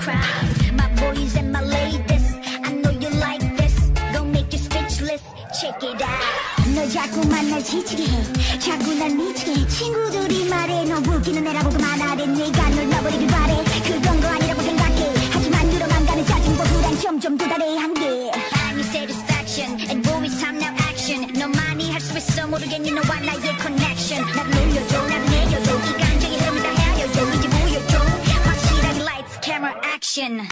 crowd. My boys and my ladies, I know you like this. Gon' make you speechless. Check it out. 너 자꾸만 날 지치게 해. 자꾸 날 미치게 해. 친구들이 말해 너 웃기는 애라고 그만하래. 내가 널 놔버리길 바래. 그런 거 아니라고 생각해. 하지만 늘어만 가는 짜증과 불안 점점 도달해 한계. I need satisfaction and boys time now action. 너만이 할 수 있어 모르겠니 너와 나의 connection. 날 놀려줘 날 내려줘 이 감정의 흐름을 다 헤아려줘. 이제 보여줘 확실하게 lights camera action.